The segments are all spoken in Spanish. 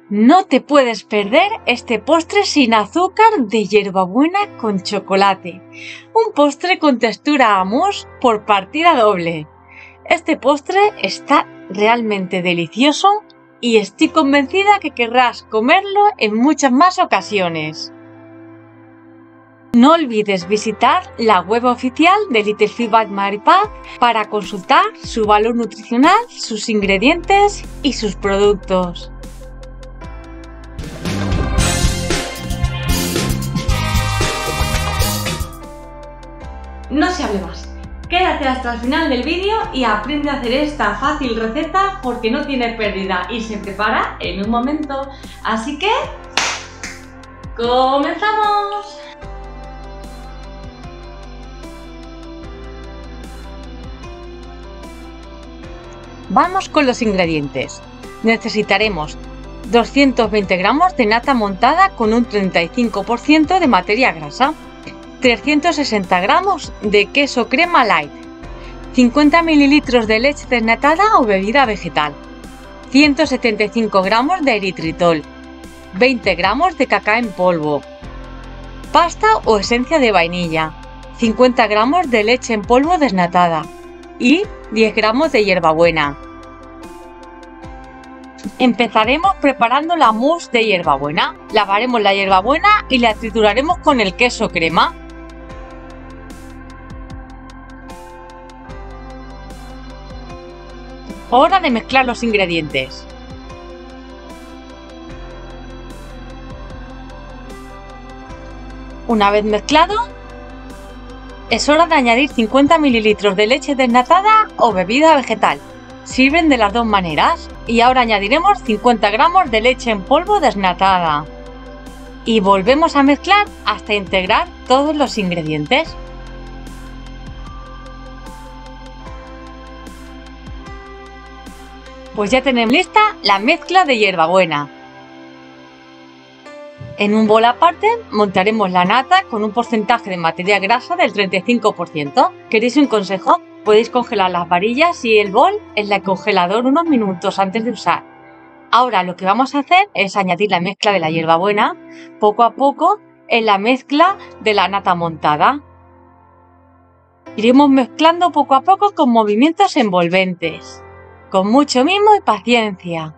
No te puedes perder este postre sin azúcar de hierbabuena con chocolate. Un postre con textura a mousse por partida doble. Este postre está realmente delicioso y estoy convencida que querrás comerlo en muchas más ocasiones. No olvides visitar la web oficial de Little Feedback Mary Paz para consultar su valor nutricional, sus ingredientes y sus productos. No se hable más. Quédate hasta el final del vídeo y aprende a hacer esta fácil receta porque no tiene pérdida y se prepara en un momento. Así que ¡comenzamos! Vamos con los ingredientes. Necesitaremos 220 gramos de nata montada con un 35% de materia grasa, 360 gramos de queso crema light, 50 ml de leche desnatada o bebida vegetal, 175 gramos de eritritol, 20 gramos de cacao en polvo, pasta o esencia de vainilla, 50 gramos de leche en polvo desnatada y 10 gramos de hierbabuena. Empezaremos preparando la mousse de hierbabuena. Lavaremos la hierbabuena y la trituraremos con el queso crema. Hora de mezclar los ingredientes. Una vez mezclado, es hora de añadir 50 ml de leche desnatada o bebida vegetal. Sirven de las dos maneras. Y ahora añadiremos 50 gramos de leche en polvo desnatada. Y volvemos a mezclar hasta integrar todos los ingredientes. Pues ya tenemos lista la mezcla de hierbabuena. En un bol aparte montaremos la nata con un porcentaje de materia grasa del 35%. ¿Queréis un consejo? Podéis congelar las varillas y el bol en el congelador unos minutos antes de usar. Ahora lo que vamos a hacer es añadir la mezcla de la hierbabuena poco a poco en la mezcla de la nata montada. Iremos mezclando poco a poco con movimientos envolventes, con mucho mimo y paciencia.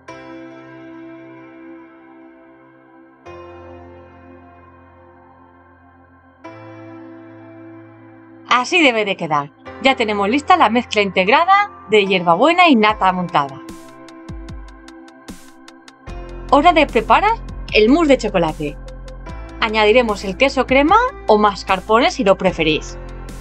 Así debe de quedar. Ya tenemos lista la mezcla integrada de hierbabuena y nata montada. Hora de preparar el mousse de chocolate. Añadiremos el queso crema o mascarpone si lo preferís.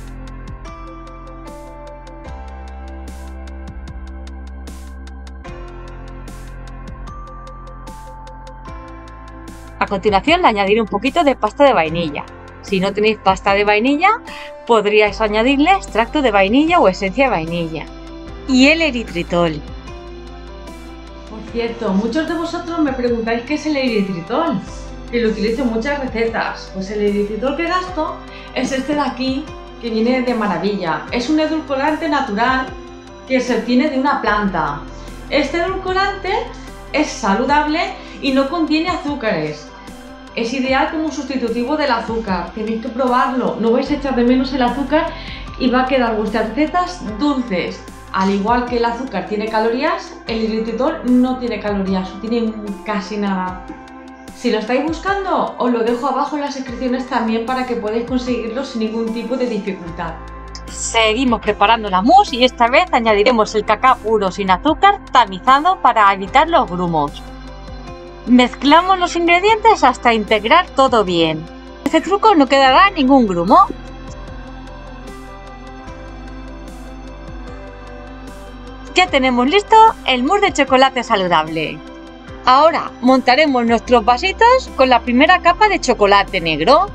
A continuación le añadiré un poquito de pasta de vainilla. Si no tenéis pasta de vainilla, podríais añadirle extracto de vainilla o esencia de vainilla. Y el eritritol. Por cierto, muchos de vosotros me preguntáis qué es el eritritol, que lo utilizo en muchas recetas. Pues el eritritol que gasto es este de aquí, que viene de maravilla. Es un edulcorante natural que se obtiene de una planta. Este edulcorante es saludable y no contiene azúcares. Es ideal como un sustitutivo del azúcar. Tenéis que probarlo, no vais a echar de menos el azúcar y va a quedar vuestras recetas dulces. Al igual que el azúcar tiene calorías, el eritritol no tiene calorías, no tiene casi nada. Si lo estáis buscando, os lo dejo abajo en las descripciones también para que podáis conseguirlo sin ningún tipo de dificultad. Seguimos preparando la mousse y esta vez añadiremos el cacao puro sin azúcar tamizado para evitar los grumos. Mezclamos los ingredientes hasta integrar todo bien. Con este truco no quedará ningún grumo. Ya tenemos listo el mousse de chocolate saludable. Ahora montaremos nuestros vasitos con la primera capa de chocolate negro.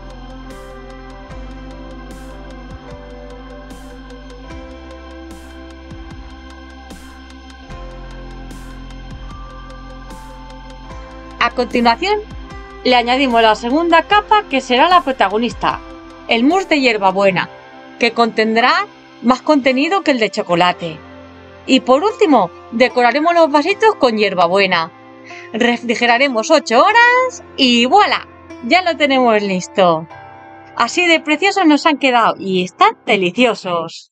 A continuación, le añadimos la segunda capa que será la protagonista, el mousse de hierbabuena, que contendrá más contenido que el de chocolate. Y por último, decoraremos los vasitos con hierbabuena. refrigeraremos 8 horas y ¡voilà! Ya lo tenemos listo. Así de preciosos nos han quedado y están deliciosos.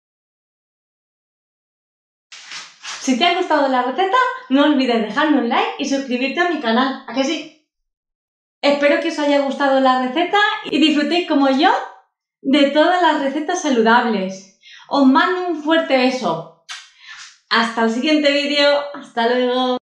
Si te ha gustado la receta, no olvides dejarme un like y suscribirte a mi canal. ¿A que sí? Espero que os haya gustado la receta y disfrutéis como yo de todas las recetas saludables. Os mando un fuerte beso. Hasta el siguiente vídeo. Hasta luego.